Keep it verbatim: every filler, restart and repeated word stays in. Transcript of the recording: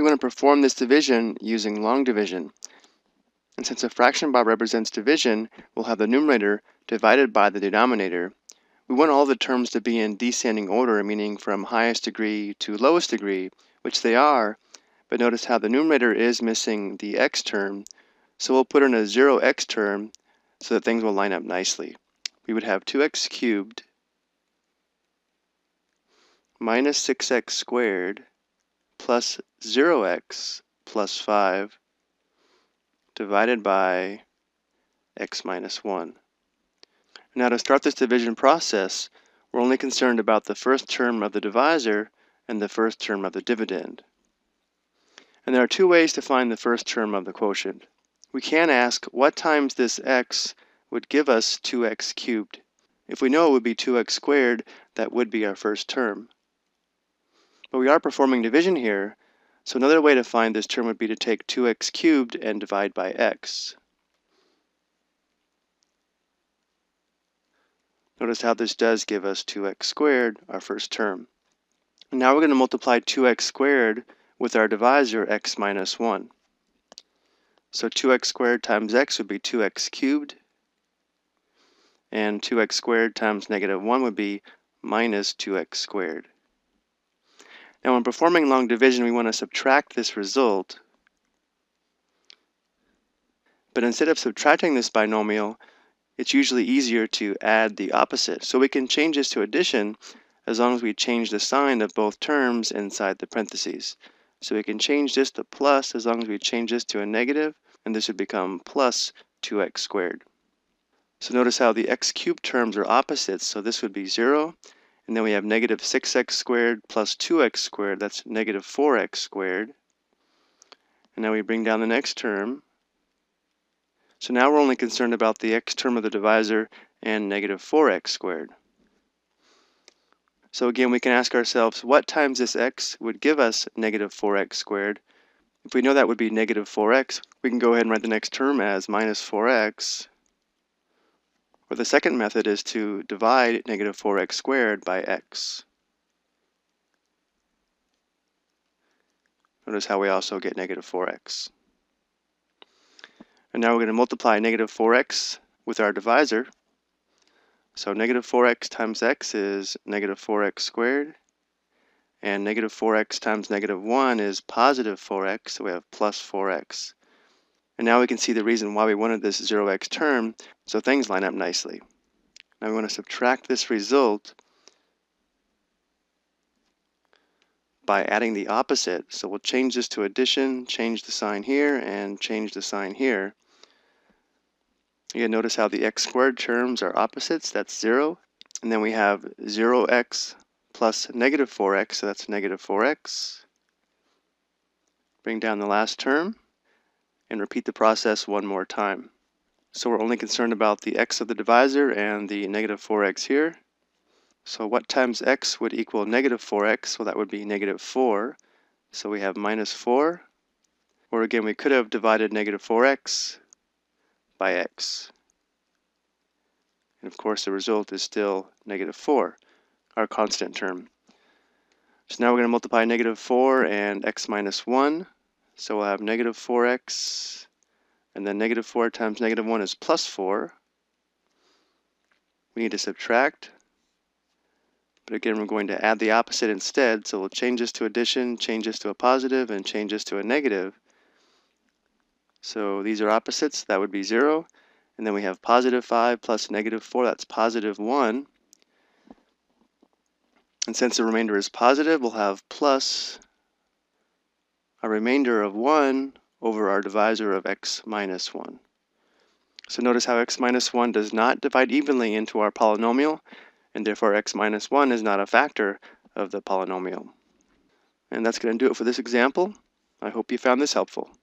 We want to perform this division using long division. And since a fraction bar represents division, we'll have the numerator divided by the denominator. We want all the terms to be in descending order, meaning from highest degree to lowest degree, which they are, but notice how the numerator is missing the x term, so we'll put in a zero x term so that things will line up nicely. We would have two x cubed minus six x squared plus zero x plus five divided by x minus one. Now to start this division process, we're only concerned about the first term of the divisor and the first term of the dividend. And there are two ways to find the first term of the quotient. We can ask what times this x would give us two x cubed. If we know it would be two x squared, that would be our first term. But we are performing division here, so another way to find this term would be to take two x cubed and divide by x. Notice how this does give us two x squared, our first term. And now we're going to multiply two x squared with our divisor x minus one. So two x squared times x would be two x cubed, and two x squared times negative one would be minus two x squared. Now when performing long division, we want to subtract this result, but instead of subtracting this binomial, it's usually easier to add the opposite. So we can change this to addition as long as we change the sign of both terms inside the parentheses. So we can change this to plus as long as we change this to a negative, and this would become plus two x squared. So notice how the x cubed terms are opposites, so this would be zero, and then we have negative six x squared plus two x squared, that's negative four x squared. And now we bring down the next term. So now we're only concerned about the x term of the divisor and negative four x squared. So again, we can ask ourselves, what times this x would give us negative four x squared? If we know that would be negative four x, we can go ahead and write the next term as minus four x. Or the second method is to divide negative four x squared by x. Notice how we also get negative four x. And now we're going to multiply negative four x with our divisor. So negative four x times x is negative four x squared. And negative four x times negative one is positive four x, so we have plus four x. And now we can see the reason why we wanted this zero x term, so things line up nicely. Now we want to subtract this result by adding the opposite. So we'll change this to addition, change the sign here, and change the sign here. Again, notice how the x squared terms are opposites, that's zero. And then we have zero x plus negative four x, so that's negative four x. Bring down the last term, and repeat the process one more time. So we're only concerned about the x of the divisor and the negative four x here. So what times x would equal negative four x? Well, that would be negative four. So we have minus four. Or again, we could have divided negative four x by x. And of course, the result is still negative four, our constant term. So now we're going to multiply negative four and x minus one. So we'll have negative four x, and then negative four times negative one is plus four. We need to subtract. But again, we're going to add the opposite instead, so we'll change this to addition, change this to a positive, and change this to a negative. So these are opposites, that would be zero. And then we have positive five plus negative four, that's positive one. And since the remainder is positive, we'll have plus a remainder of one over our divisor of x minus one. So notice how x minus one does not divide evenly into our polynomial, and therefore x minus one is not a factor of the polynomial. And that's going to do it for this example. I hope you found this helpful.